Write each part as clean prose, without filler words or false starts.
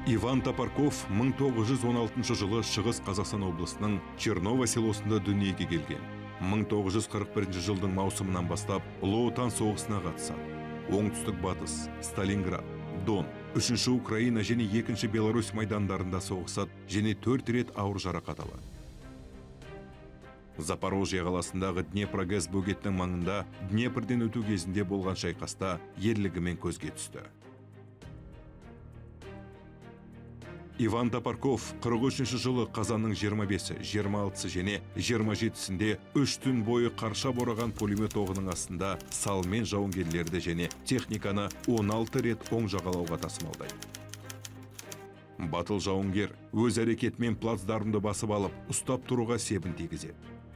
Иван Топорков 1916 жылы Шығыс Қазақстан облысының Черново селосында дүниеге келген. 1941 жылдың маусымынан бастап Ұлы Отан соғысына қатысады. Оңтүстік батыс, Сталинград, Дон, 3-ші Украина және 2-ші Беларусь майдандарында соғысады және 4 рет ауыр жарақат алады. Запорожье қаласындағы Днепрогэс бөгетінің маңында Днепрден өту кезінде болған шайқаста ерлігімен көзге түсті. Иван Топорков 43 жылы қазанның 25-і, 26-сы және 27-сінде 3 түн бойы қарша бораған пулемет оғының астында салмен жауынгерлерді және техниканы 16 рет оң жағалауға тасымалдайды. Батыл жауынгер өз әрекетімен плацдармды басып алып, ұстап тұруға себін тигізеді.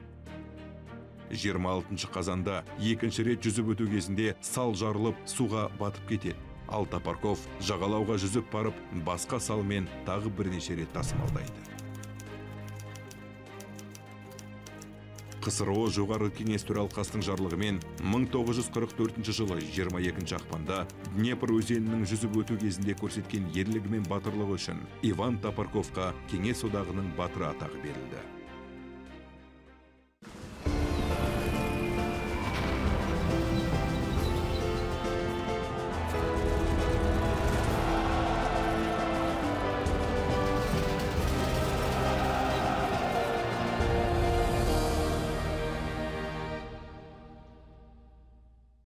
26 қазанда 2-ші рет жүзіп өту кезінде сал жарылып суға батып кетеді. Ал Топорков жағалауға жүзіп барып, басқа салмен тағы бірнеше рет тасымалдайды. КСРО жоғарғы кеңес төралқасының жарлығымен 1944 жылы 22 ақпанда Днепр өзенінің жүзіп өту кезінде көрсеткен ерлігі мен батырлығы үшін Иван Топорковқа Кеңес одағының батыры атағы берілді.